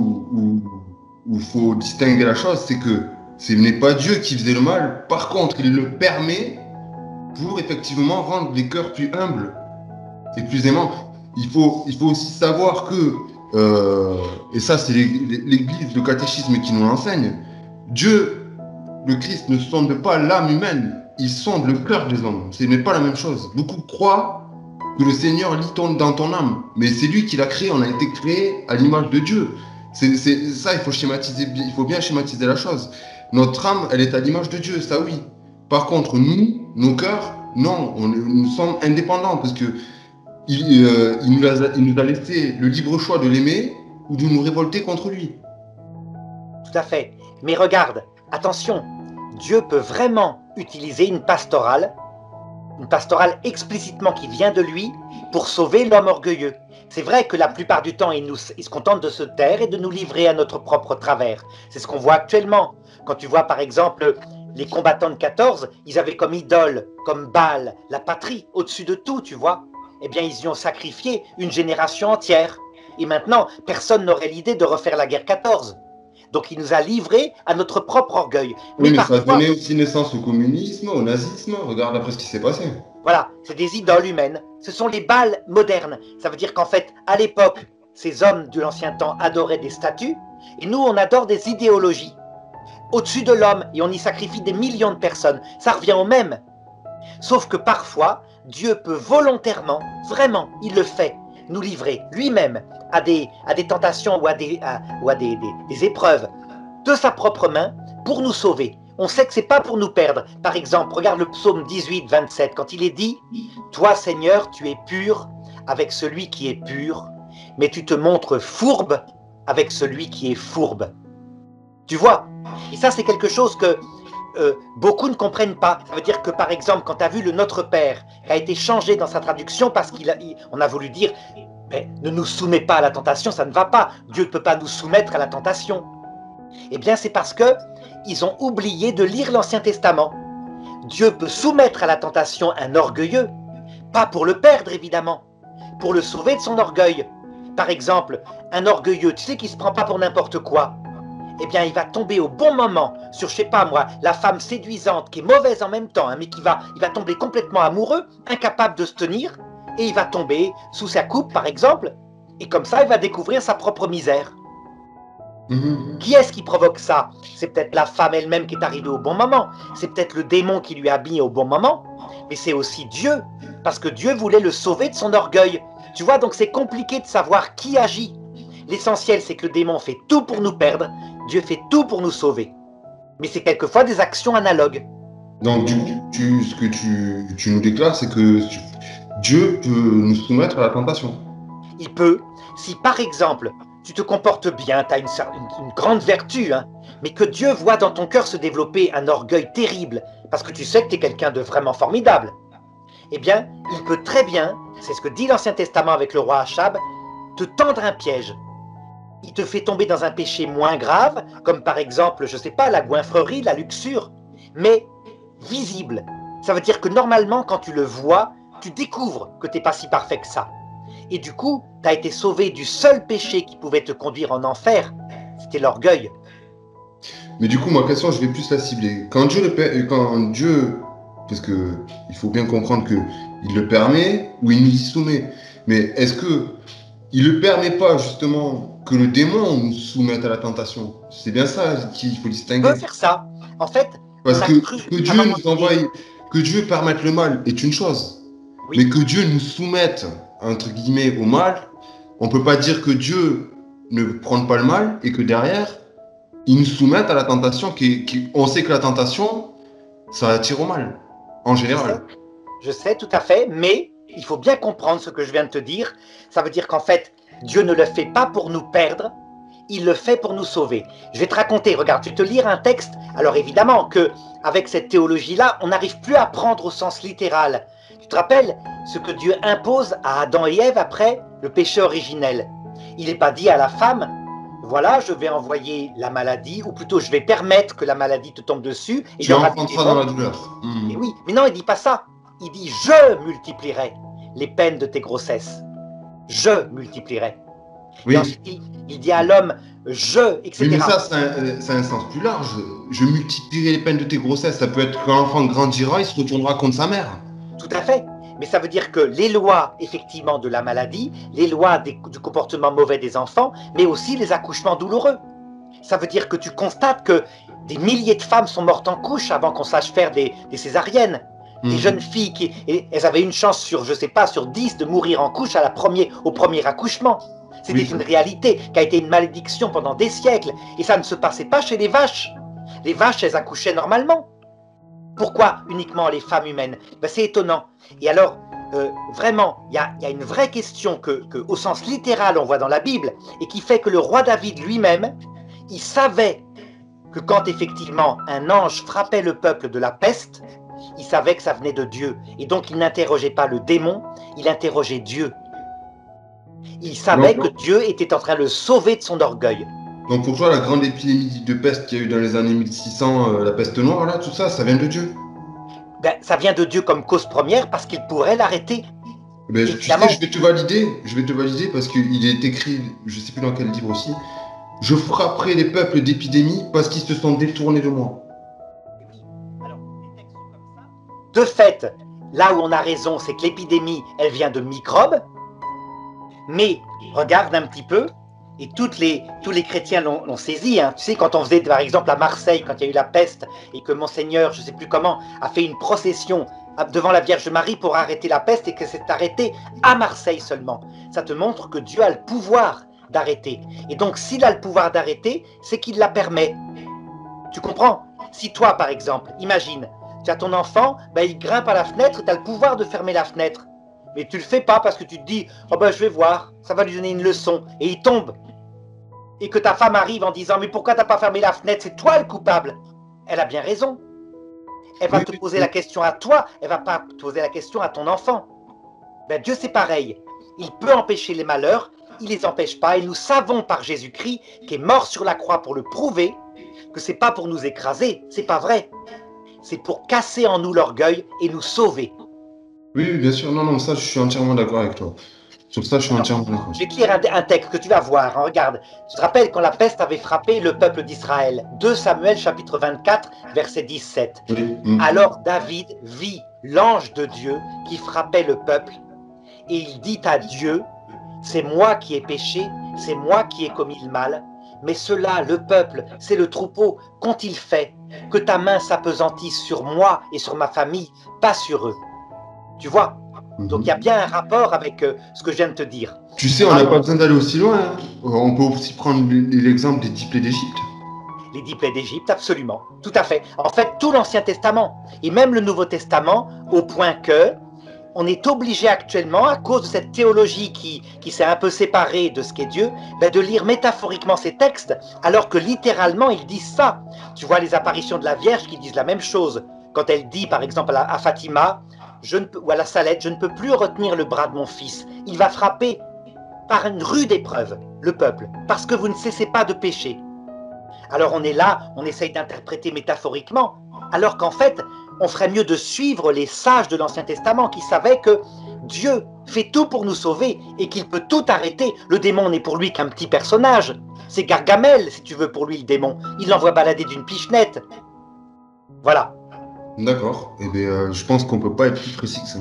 où il faut distinguer la chose, c'est que ce n'est pas Dieu qui faisait le mal. Par contre, il le permet pour effectivement rendre les cœurs plus humbles et plus aimants. Il faut, il faut aussi savoir que, euh, et ça c'est l'Église, le catéchisme qui nous l'enseigne, Dieu, le Christ, ne sonde pas l'âme humaine, il sonde le cœur des hommes. Ce n'est pas la même chose. Beaucoup croient que le Seigneur lit ton, dans ton âme, mais c'est lui qui l'a créé, on a été créé à l'image de Dieu. C'est ça, il faut schématiser, il faut bien schématiser la chose. Notre âme, elle est à l'image de Dieu, ça oui. Par contre, nous, nos cœurs, non, on, nous sommes indépendants parce que il, euh, il, nous a, il nous a laissé le libre choix de l'aimer ou de nous révolter contre lui. Tout à fait. Mais regarde, attention, Dieu peut vraiment utiliser une pastorale, une pastorale explicitement qui vient de lui pour sauver l'homme orgueilleux. C'est vrai que la plupart du temps, il, nous, il se contente de se taire et de nous livrer à notre propre travers. C'est ce qu'on voit actuellement. Quand tu vois par exemple les combattants de quatorze, ils avaient comme idole, comme Baal, la patrie, au-dessus de tout, tu vois. Eh bien, ils y ont sacrifié une génération entière. Et maintenant, personne n'aurait l'idée de refaire la guerre quatorze. Donc, il nous a livrés à notre propre orgueil. Oui, Mais mais ça a parfois, donné aussi naissance au communisme, au nazisme. Regarde après ce qui s'est passé. voilà, c'est des idoles humaines. Ce sont les Baals modernes. Ça veut dire qu'en fait, à l'époque, ces hommes de l'ancien temps adoraient des statues, et nous, on adore des idéologies au-dessus de l'homme, et on y sacrifie des millions de personnes. Ça revient au même. Sauf que parfois, Dieu peut volontairement, vraiment, il le fait, nous livrer lui-même à des, à des tentations ou à, des, à, ou à des, des, des épreuves de sa propre main pour nous sauver. On sait que c'est pas pour nous perdre. Par exemple, regarde le psaume dix-huit, vingt-sept, quand il est dit « Toi, Seigneur, tu es pur avec celui qui est pur, mais tu te montres fourbe avec celui qui est fourbe. » Tu vois? Et ça, c'est quelque chose que euh, beaucoup ne comprennent pas. Ça veut dire que, par exemple, quand tu as vu le Notre Père, qui a été changé dans sa traduction parce qu'on a, il, a voulu dire mais, « Ne nous soumets pas à la tentation, ça ne va pas. Dieu ne peut pas nous soumettre à la tentation. » Eh bien, c'est parce que ils ont oublié de lire l'Ancien Testament. Dieu peut soumettre à la tentation un orgueilleux, pas pour le perdre, évidemment, pour le sauver de son orgueil. Par exemple, un orgueilleux, tu sais, qui ne se prend pas pour n'importe quoi, eh bien, il va tomber au bon moment sur, je sais pas moi, la femme séduisante qui est mauvaise en même temps, hein, mais qui va, il va tomber complètement amoureux, incapable de se tenir, et il va tomber sous sa coupe, par exemple, et comme ça, il va découvrir sa propre misère. Mmh. Qui est-ce qui provoque ça? C'est peut-être la femme elle-même qui est arrivée au bon moment, c'est peut-être le démon qui lui a mis au bon moment, mais c'est aussi Dieu, parce que Dieu voulait le sauver de son orgueil. Tu vois, donc c'est compliqué de savoir qui agit. L'essentiel, c'est que le démon fait tout pour nous perdre, Dieu fait tout pour nous sauver. Mais c'est quelquefois des actions analogues. Donc, du, tu, ce que tu, tu nous déclares, c'est que tu, Dieu peut nous soumettre à la tentation. Il peut, si par exemple, tu te comportes bien, tu as une, une, une grande vertu, hein, mais que Dieu voit dans ton cœur se développer un orgueil terrible, parce que tu sais que tu es quelqu'un de vraiment formidable, eh bien, il peut très bien, c'est ce que dit l'Ancien Testament avec le roi Achab, te tendre un piège. Il te fait tomber dans un péché moins grave, comme par exemple, je ne sais pas, la goinfrerie, la luxure, mais visible. Ça veut dire que normalement, quand tu le vois, tu découvres que tu n'es pas si parfait que ça. Et du coup, tu as été sauvé du seul péché qui pouvait te conduire en enfer, c'était l'orgueil. Mais du coup, ma question, je vais plus la cibler. Quand Dieu, le, quand Dieu, parce que il faut bien comprendre que il le permet ou il nous y soumet, mais est-ce que il le permet pas justement que le démon nous soumette à la tentation? C'est bien ça qu'il faut distinguer. Il peut faire ça. En fait, parce que, que Dieu nous envoie, que Dieu permette le mal est une chose, oui. Mais que Dieu nous soumette entre guillemets au mal, on peut pas dire que Dieu ne prend pas le mal et que derrière il nous soumette à la tentation qui, qui on sait que la tentation ça attire au mal en général. Je sais, je sais tout à fait, mais il faut bien comprendre ce que je viens de te dire. Ça veut dire qu'en fait Dieu ne le fait pas pour nous perdre, il le fait pour nous sauver. Je vais te raconter, regarde, je vais te lire un texte. Alors évidemment que avec cette théologie-là, on n'arrive plus à prendre au sens littéral. Tu te rappelles ce que Dieu impose à Adam et Ève après le péché originel? Il n'est pas dit à la femme, voilà, je vais envoyer la maladie, ou plutôt je vais permettre que la maladie te tombe dessus. Et tu enfanteras dans la douleur. Mmh. Et oui, mais non, il ne dit pas ça. Il dit, je multiplierai les peines de tes grossesses. Je multiplierai. Oui. Et ensuite, il, il dit à l'homme, je, et cetera. Oui, mais ça, c'est un, un sens plus large. Je multiplierai les peines de tes grossesses. Ça peut être quand l'enfant grandira, il se retournera contre sa mère. Tout à fait. Mais ça veut dire que les lois, effectivement, de la maladie, les lois des, du comportement mauvais des enfants, mais aussi les accouchements douloureux. Ça veut dire que tu constates que des milliers de femmes sont mortes en couche avant qu'on sache faire des, des césariennes. Mmh. Des jeunes filles qui, et elles avaient une chance sur, je sais pas, sur dix de mourir en couche à la premier, au premier accouchement. C'était oui. Une réalité qui a été une malédiction pendant des siècles. Et ça ne se passait pas chez les vaches. Les vaches, elles accouchaient normalement. Pourquoi uniquement les femmes humaines? Ben, c'est étonnant. Et alors, euh, vraiment, il y, y a une vraie question que, que, au sens littéral, on voit dans la Bible, et qui fait que le roi David lui-même, il savait que quand effectivement un ange frappait le peuple de la peste, il savait que ça venait de Dieu. Et donc, il n'interrogeait pas le démon, il interrogeait Dieu. Il savait non, non. que Dieu était en train de le sauver de son orgueil. Donc pour toi, la grande épidémie de peste qu'il y a eu dans les années mille six cents, euh, la peste noire, là, tout ça, ça vient de Dieu. Ben, ça vient de Dieu comme cause première parce qu'il pourrait l'arrêter. Ben, je- tu sais, Évidemment. je vais te valider, je vais te valider parce qu'il est écrit, je sais plus dans quel livre aussi, je frapperai les peuples d'épidémie parce qu'ils se sont détournés de moi. Alors, des textes comme ça. De fait, là où on a raison, c'est que l'épidémie, elle vient de microbes. Mais regarde un petit peu, et toutes les, tous les chrétiens l'ont saisi. Hein. Tu sais, quand on faisait, par exemple, à Marseille, quand il y a eu la peste, et que Monseigneur, je ne sais plus comment, a fait une procession devant la Vierge Marie pour arrêter la peste, et que c'est arrêté à Marseille seulement. Ça te montre que Dieu a le pouvoir d'arrêter. Et donc, s'il a le pouvoir d'arrêter, c'est qu'il la permet. Tu comprends? Si toi, par exemple, imagine, tu as ton enfant, ben, il grimpe à la fenêtre, tu as le pouvoir de fermer la fenêtre. Mais tu le fais pas parce que tu te dis « Oh ben je vais voir, ça va lui donner une leçon. » Et il tombe. Et que ta femme arrive en disant « Mais pourquoi t'as pas fermé la fenêtre? C'est toi le coupable. » Elle a bien raison. Elle va Oui, te oui, poser oui. la question à toi, elle va pas te poser la question à ton enfant. Ben Dieu c'est pareil. Il peut empêcher les malheurs, il les empêche pas. Et nous savons par Jésus-Christ, qui est mort sur la croix pour le prouver, que c'est pas pour nous écraser, c'est pas vrai. C'est pour casser en nous l'orgueil et nous sauver. Oui, oui, bien sûr, non, non, ça, je suis entièrement d'accord avec toi. Sur ça, je suis Alors, entièrement d'accord. je vais te lire un, un texte que tu vas voir. Hein, regarde, tu te rappelles quand la peste avait frappé le peuple d'Israël. deux Samuel chapitre vingt-quatre, verset dix-sept. Oui, mm. Alors David vit l'ange de Dieu qui frappait le peuple et il dit à Dieu, c'est moi qui ai péché, c'est moi qui ai commis le mal, mais cela, le peuple, c'est le troupeau, qu'ont-ils fait? Que ta main s'apesantisse sur moi et sur ma famille, pas sur eux. Tu vois? Donc il y a bien un rapport avec euh, ce que je viens de te dire. Tu sais, on n'a pas besoin d'aller aussi loin. Hein. On peut aussi prendre l'exemple des dix plaies d'Égypte. Les dix plaies d'Égypte, absolument. Tout à fait. En fait, tout l'Ancien Testament, et même le Nouveau Testament, au point que on est obligé actuellement, à cause de cette théologie qui, qui s'est un peu séparée de ce qu'est Dieu, ben de lire métaphoriquement ces textes, alors que littéralement, ils disent ça. Tu vois les apparitions de la Vierge qui disent la même chose. Quand elle dit, par exemple, à, à Fatima, je ne peux, ou à la Salette, je ne peux plus retenir le bras de mon fils. Il va frapper par une rude épreuve le peuple, parce que vous ne cessez pas de pécher. Alors on est là, on essaye d'interpréter métaphoriquement, alors qu'en fait, on ferait mieux de suivre les sages de l'Ancien Testament qui savaient que Dieu fait tout pour nous sauver et qu'il peut tout arrêter. Le démon n'est pour lui qu'un petit personnage. C'est Gargamel, si tu veux, pour lui, le démon. Il l'envoie balader d'une pichenette. Voilà. D'accord. Eh bien, euh, je pense qu'on peut pas être plus précis que ça.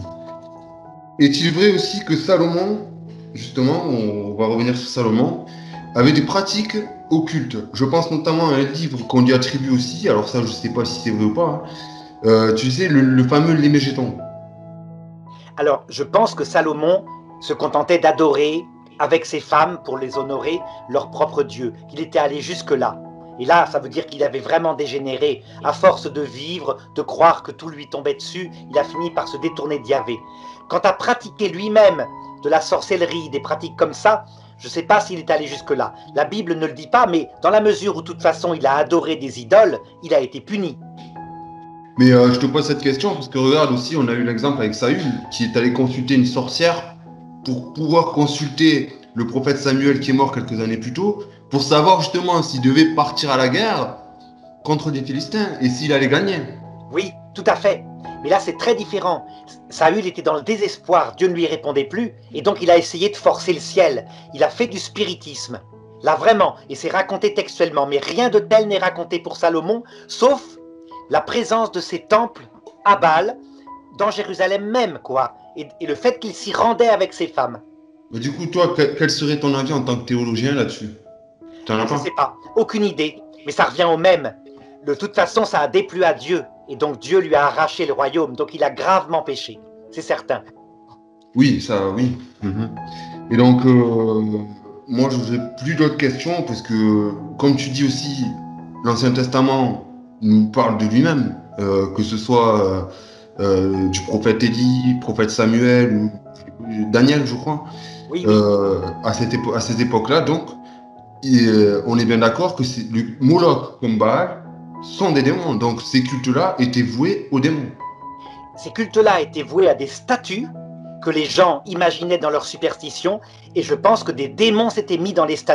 Est-il vrai aussi que Salomon, justement, on va revenir sur Salomon, avait des pratiques occultes? Je pense notamment à un livre qu'on lui attribue aussi, alors ça, je sais pas si c'est vrai ou pas. Hein. Euh, tu sais, le, le fameux Lémégéton. Alors, je pense que Salomon se contentait d'adorer avec ses femmes pour les honorer leur propre Dieu, qu'il était allé jusque-là. Et là, ça veut dire qu'il avait vraiment dégénéré. À force de vivre, de croire que tout lui tombait dessus, il a fini par se détourner d'Yahvé. Quant à pratiquer lui-même de la sorcellerie, des pratiques comme ça, je ne sais pas s'il est allé jusque-là. La Bible ne le dit pas, mais dans la mesure où de toute façon il a adoré des idoles, il a été puni. Mais euh, je te pose cette question parce que regarde aussi, on a eu l'exemple avec Saül qui est allé consulter une sorcière pour pouvoir consulter le prophète Samuel qui est mort quelques années plus tôt pour savoir justement s'il devait partir à la guerre contre les Philistins et s'il allait gagner. Oui, tout à fait. Mais là, c'est très différent. Saül était dans le désespoir, Dieu ne lui répondait plus, et donc il a essayé de forcer le ciel. Il a fait du spiritisme. Là, vraiment, et c'est raconté textuellement, mais rien de tel n'est raconté pour Salomon, sauf la présence de ces temples à Baal, dans Jérusalem même, quoi, et, et le fait qu'il s'y rendait avec ses femmes. Mais du coup, toi, quel, quel serait ton avis en tant que théologien là-dessus? T'en as Je pas? ne sais pas, aucune idée, mais ça revient au même. De toute façon, ça a déplu à Dieu, et donc Dieu lui a arraché le royaume, donc il a gravement péché, c'est certain. Oui, ça, oui. Mhm. Et donc, euh, moi, je n'ai plus d'autres questions parce que, comme tu dis aussi, l'Ancien Testament nous parle de lui-même, euh, que ce soit euh, euh, du prophète Élie, prophète Samuel ou Daniel, je crois, Oui, oui. euh, à, cette épo- à ces époques-là. Donc, et, euh, on est bien d'accord que c'est- le Moloch comme Baal sont des démons. Donc, ces cultes-là étaient voués aux démons. Ces cultes-là étaient voués à des statues que les gens imaginaient dans leur superstition, et je pense que des démons s'étaient mis dans les statues,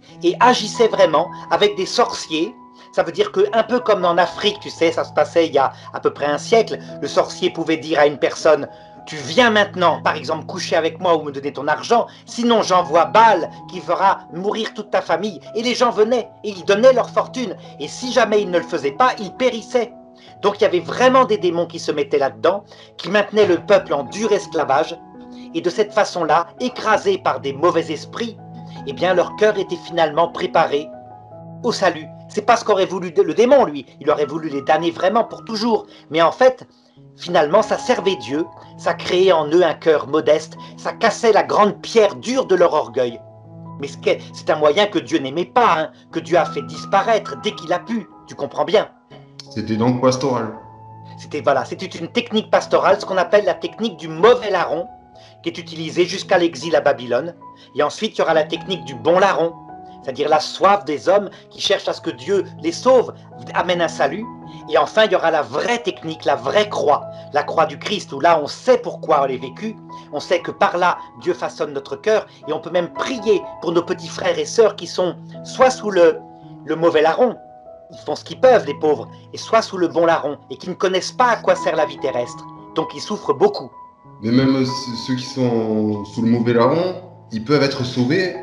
et agissait vraiment avec des sorciers. Ça veut dire que, un peu comme en Afrique, tu sais, ça se passait il y a à peu près un siècle, le sorcier pouvait dire à une personne: tu viens maintenant, par exemple, coucher avec moi ou me donner ton argent, sinon j'envoie Baal qui fera mourir toute ta famille. Et les gens venaient et ils donnaient leur fortune. Et si jamais ils ne le faisaient pas, ils périssaient. Donc il y avait vraiment des démons qui se mettaient là-dedans, qui maintenaient le peuple en dur esclavage. Et de cette façon-là, écrasés par des mauvais esprits, eh bien leur cœur était finalement préparé au salut. C'est pas ce qu'aurait voulu le démon, lui. Il aurait voulu les damner vraiment pour toujours. Mais en fait, finalement, ça servait Dieu, ça créait en eux un cœur modeste, ça cassait la grande pierre dure de leur orgueil. Mais c'est un moyen que Dieu n'aimait pas, hein, que Dieu a fait disparaître dès qu'il a pu, tu comprends bien. C'était donc pastoral. C'était voilà, c'était une technique pastorale, ce qu'on appelle la technique du mauvais larron, qui est utilisée jusqu'à l'exil à Babylone. Et ensuite, il y aura la technique du bon larron, c'est-à-dire la soif des hommes qui cherchent à ce que Dieu les sauve, amène un salut. Et enfin, il y aura la vraie technique, la vraie croix, la croix du Christ, où là, on sait pourquoi elle est vécue, on sait que par là, Dieu façonne notre cœur, et on peut même prier pour nos petits frères et sœurs qui sont soit sous le, le mauvais larron, ils font ce qu'ils peuvent, les pauvres, et soit sous le bon larron, et qui ne connaissent pas à quoi sert la vie terrestre, donc ils souffrent beaucoup. Mais même ceux qui sont sous le mauvais larron, ils peuvent être sauvés.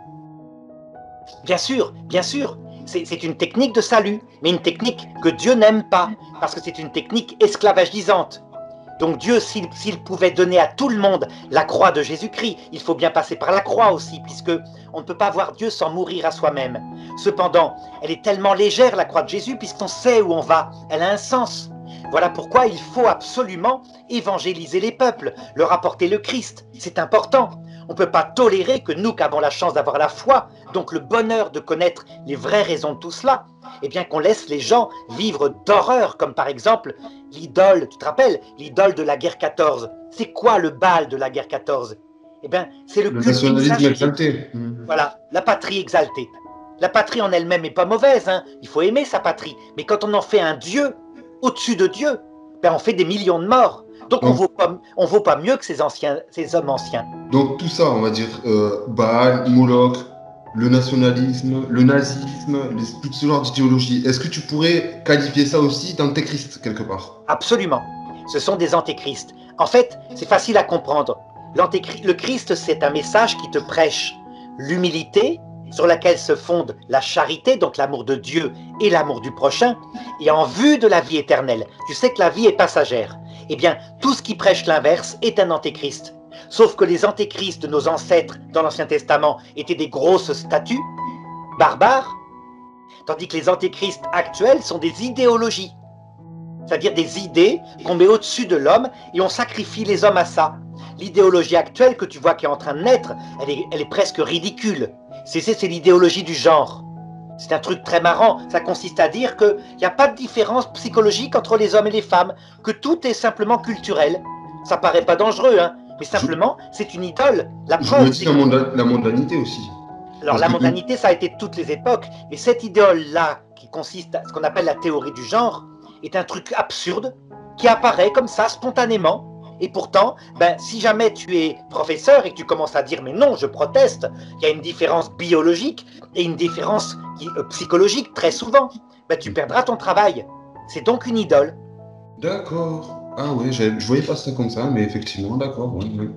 Bien sûr, bien sûr. C'est une technique de salut, mais une technique que Dieu n'aime pas, parce que c'est une technique esclavagisante. Donc Dieu, s'il pouvait donner à tout le monde la croix de Jésus-Christ, il faut bien passer par la croix aussi, puisque on ne peut pas voir Dieu sans mourir à soi-même. Cependant, elle est tellement légère, la croix de Jésus, puisqu'on sait où on va. Elle a un sens. Voilà pourquoi il faut absolument évangéliser les peuples, leur apporter le Christ. C'est important. On ne peut pas tolérer que nous, qui avons la chance d'avoir la foi, donc le bonheur de connaître les vraies raisons de tout cela, eh bien qu'on laisse les gens vivre d'horreur, comme par exemple l'idole, tu te rappelles, l'idole de la guerre quatorze. C'est quoi le Baal de la guerre quatorze? Eh bien, c'est le, le culte nationalisme exalté. Voilà, la patrie exaltée. La patrie en elle-même n'est pas mauvaise, hein. Il faut aimer sa patrie. Mais quand on en fait un Dieu, au-dessus de Dieu, ben on fait des millions de morts. Donc on ne vaut pas, on vaut pas mieux que ces, anciens, ces hommes anciens. Donc tout ça, on va dire, euh, Baal, Moloch, le nationalisme, le nazisme, les, tout ce genre d'idéologie, est-ce que tu pourrais qualifier ça aussi d'antéchrist quelque part? Absolument. Ce sont des antéchrists. En fait, c'est facile à comprendre. Le Christ, c'est un message qui te prêche l'humilité, sur laquelle se fonde la charité, donc l'amour de Dieu et l'amour du prochain, et en vue de la vie éternelle. Tu sais que la vie est passagère. Eh bien, tout ce qui prêche l'inverse est un antéchrist. Sauf que les antéchrists de nos ancêtres dans l'Ancien Testament étaient des grosses statues, barbares, tandis que les antéchrists actuels sont des idéologies. C'est-à-dire des idées qu'on met au-dessus de l'homme et on sacrifie les hommes à ça. L'idéologie actuelle que tu vois qui est en train de naître, elle est, elle est presque ridicule. C'est l'idéologie du genre. C'est un truc très marrant. Ça consiste à dire qu'il n'y a pas de différence psychologique entre les hommes et les femmes, que tout est simplement culturel. Ça paraît pas dangereux, hein, mais simplement, c'est une idole. La preuve, je me dis la, monda la mondanité aussi. Alors Parce la que... mondanité, ça a été de toutes les époques, mais cette idole-là, qui consiste à ce qu'on appelle la théorie du genre, est un truc absurde, qui apparaît comme ça, spontanément. Et pourtant, ben, si jamais tu es professeur et que tu commences à dire « mais non, je proteste », il y a une différence biologique et une différence euh, psychologique très souvent, ben, tu perdras ton travail. C'est donc une idole. D'accord. Ah ouais, je voyais pas ça comme ça, mais effectivement, d'accord. Ouais, ouais.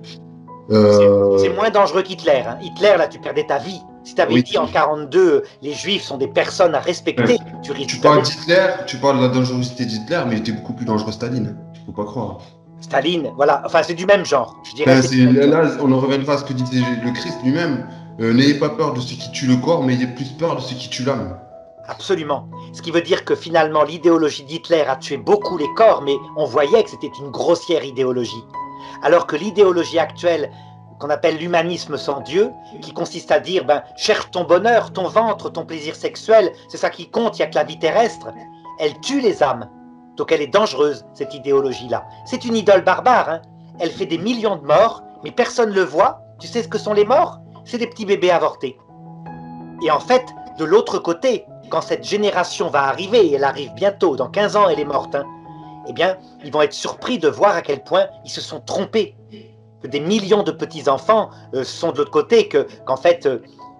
euh... C'est moins dangereux qu'Hitler. Hein. Hitler, là, tu perdais ta vie. Si tu avais oui. dit en quarante-deux, les Juifs sont des personnes à respecter, ouais. tu risques. Tu parles d'Hitler, tu parles de la dangerosité d'Hitler, mais il était beaucoup plus dangereux que Staline. Faut pas croire. Staline, voilà, enfin c'est du même genre. Je dirais ben, là, on en reviendra à ce que disait le Christ lui-même. Euh, N'ayez pas peur de ce qui tue le corps, mais ayez plus peur de ce qui tue l'âme. Absolument. Ce qui veut dire que finalement l'idéologie d'Hitler a tué beaucoup les corps, mais on voyait que c'était une grossière idéologie. Alors que l'idéologie actuelle, qu'on appelle l'humanisme sans Dieu, qui consiste à dire, ben, cherche ton bonheur, ton ventre, ton plaisir sexuel, c'est ça qui compte, il n'y a que la vie terrestre, elle tue les âmes. Donc elle est dangereuse, cette idéologie-là. C'est une idole barbare, hein. Elle fait des millions de morts, mais personne ne le voit. Tu sais ce que sont les morts? C'est des petits bébés avortés. Et en fait, de l'autre côté, quand cette génération va arriver, et elle arrive bientôt, dans quinze ans elle est morte, hein, eh bien, ils vont être surpris de voir à quel point ils se sont trompés. Que des millions de petits-enfants euh, sont de l'autre côté, que, qu'en fait, euh,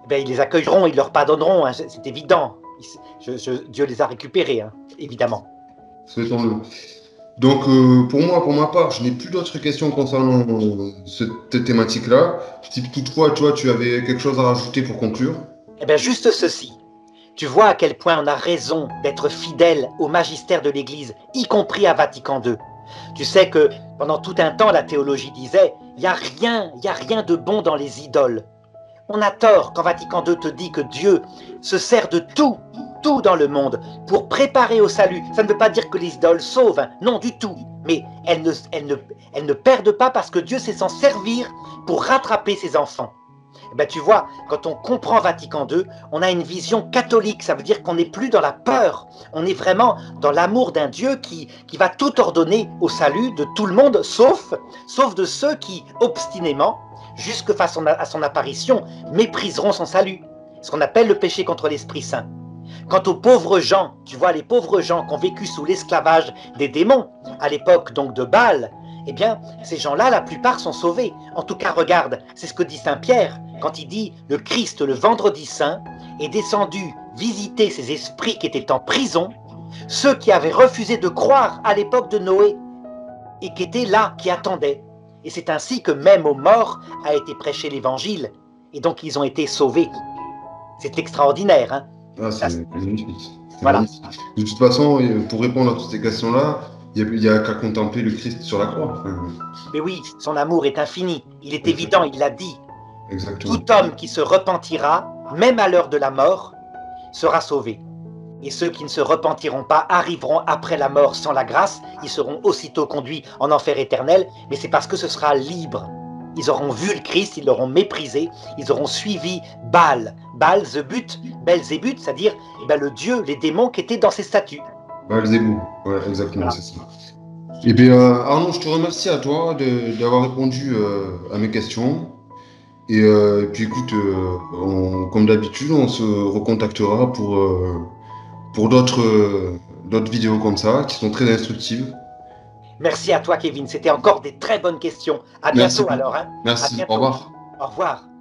ben, ils les accueilleront, ils leur pardonneront, hein, c'est évident. Je, je, Dieu les a récupérés, hein, évidemment. Souhaitons-le. Donc, euh, pour moi, pour ma part, je n'ai plus d'autres questions concernant euh, cette thématique-là. Si toutefois, toi, tu avais quelque chose à rajouter pour conclure. Eh bien, juste ceci. Tu vois à quel point on a raison d'être fidèle au magistère de l'Église, y compris à Vatican deux. Tu sais que pendant tout un temps, la théologie disait « il n'y a rien, il n'y a rien de bon dans les idoles ». On a tort quand Vatican deux te dit que Dieu se sert de tout, tout dans le monde pour préparer au salut. Ça ne veut pas dire que les idoles sauvent, hein, non du tout. Mais elles ne, elles, ne, elles ne perdent pas parce que Dieu sait s'en servir pour rattraper ses enfants. Eh ben, tu vois, quand on comprend Vatican deux, on a une vision catholique. Ça veut dire qu'on n'est plus dans la peur. On est vraiment dans l'amour d'un Dieu qui, qui va tout ordonner au salut de tout le monde, sauf, sauf de ceux qui, obstinément, jusque face à son apparition, mépriseront son salut. Ce qu'on appelle le péché contre l'Esprit Saint. Quant aux pauvres gens, tu vois, les pauvres gens qui ont vécu sous l'esclavage des démons, à l'époque donc de Baal, eh bien, ces gens-là, la plupart sont sauvés. En tout cas, regarde, c'est ce que dit Saint Pierre, quand il dit « Le Christ, le vendredi saint, est descendu visiter ces esprits qui étaient en prison, ceux qui avaient refusé de croire à l'époque de Noé, et qui étaient là, qui attendaient. Et c'est ainsi que même aux morts a été prêché l'Évangile, et donc ils ont été sauvés. » C'est extraordinaire, hein. Ah, c'est magnifique. Voilà. Magnifique. De toute façon, pour répondre à toutes ces questions-là, il n'y a, a qu'à contempler le Christ sur la croix. Enfin, mais oui, son amour est infini. Il est évident, il l'a dit. Exactement. Tout homme qui se repentira, même à l'heure de la mort, sera sauvé. Et ceux qui ne se repentiront pas arriveront après la mort sans la grâce. Ils seront aussitôt conduits en enfer éternel, mais c'est parce que ce sera libre. Ils auront vu le Christ, ils l'auront méprisé, ils auront suivi Baal. Baal, Zebut, Belzébuth, c'est-à-dire eh ben, le dieu, les démons qui étaient dans ces statues. Belzébuth, ouais, exactement, Voilà. c'est ça. Eh bien, euh, Arnaud, je te remercie à toi d'avoir répondu euh, à mes questions. Et, euh, et puis écoute, euh, on, comme d'habitude, on se recontactera pour, euh, pour d'autres euh, d'autres vidéos comme ça, qui sont très instructives. Merci à toi, Kevin. C'était encore des très bonnes questions. À Merci bientôt beaucoup. alors. Hein. Merci, À bientôt. au revoir. Au revoir.